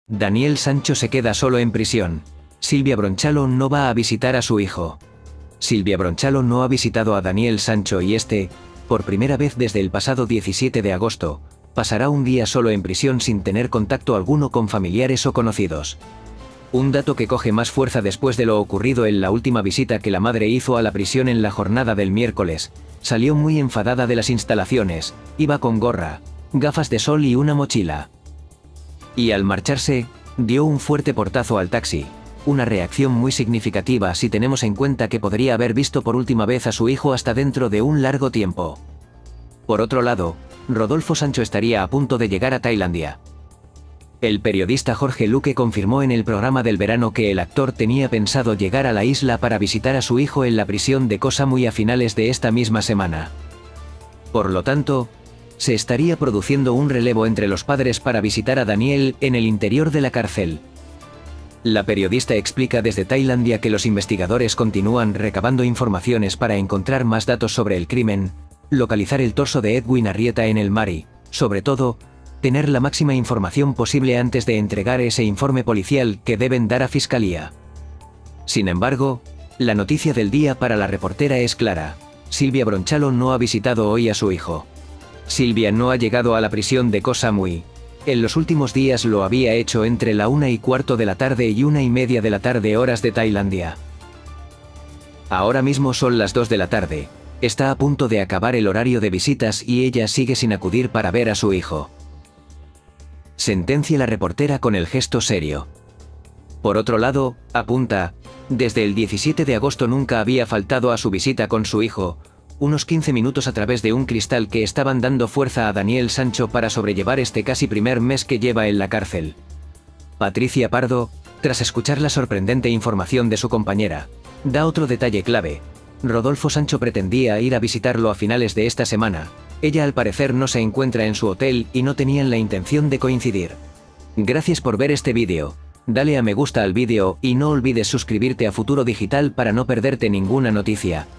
Daniel Sancho se queda solo en prisión. Silvia Bronchalo no va a visitar a su hijo. Silvia Bronchalo no ha visitado a Daniel Sancho y este, por primera vez desde el pasado 17 de agosto, pasará un día solo en prisión sin tener contacto alguno con familiares o conocidos. Un dato que coge más fuerza después de lo ocurrido en la última visita que la madre hizo a la prisión en la jornada del miércoles. Salió muy enfadada de las instalaciones, iba con gorra, gafas de sol y una mochila. Y al marcharse, dio un fuerte portazo al taxi, una reacción muy significativa si tenemos en cuenta que podría haber visto por última vez a su hijo hasta dentro de un largo tiempo. Por otro lado, Rodolfo Sancho estaría a punto de llegar a Tailandia. El periodista Jorge Luque confirmó en el programa del verano que el actor tenía pensado llegar a la isla para visitar a su hijo en la prisión de Koh Samui a finales de esta misma semana. Por lo tanto, se estaría produciendo un relevo entre los padres para visitar a Daniel en el interior de la cárcel. La periodista explica desde Tailandia que los investigadores continúan recabando informaciones para encontrar más datos sobre el crimen, localizar el torso de Edwin Arrieta en el mar y, sobre todo, tener la máxima información posible antes de entregar ese informe policial que deben dar a Fiscalía. Sin embargo, la noticia del día para la reportera es clara: Silvia Bronchalo no ha visitado hoy a su hijo. Silvia no ha llegado a la prisión de Koh Samui. En los últimos días lo había hecho entre la 1:15 de la tarde y 1:30 de la tarde horas de Tailandia. Ahora mismo son las 2 de la tarde. Está a punto de acabar el horario de visitas y ella sigue sin acudir para ver a su hijo. Sentencia la reportera con el gesto serio. Por otro lado, apunta, desde el 17 de agosto nunca había faltado a su visita con su hijo, unos 15 minutos a través de un cristal que estaban dando fuerza a Daniel Sancho para sobrellevar este casi primer mes que lleva en la cárcel. Patricia Pardo, tras escuchar la sorprendente información de su compañera, da otro detalle clave: Rodolfo Sancho pretendía ir a visitarlo a finales de esta semana. Ella al parecer no se encuentra en su hotel y no tenían la intención de coincidir. Gracias por ver este vídeo. Dale a me gusta al vídeo y no olvides suscribirte a Futuro Digital para no perderte ninguna noticia.